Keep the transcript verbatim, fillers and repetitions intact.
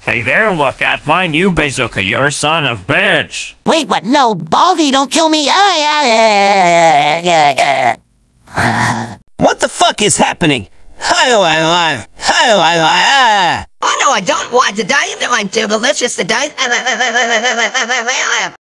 Hey there, look at my new bazooka, you're a son of bitch. Wait, what? No, Baldi, don't kill me. Ah, What the fuck is happening? How I lie? How I lie? Oh no, I don't want to die. I'm too delicious to die.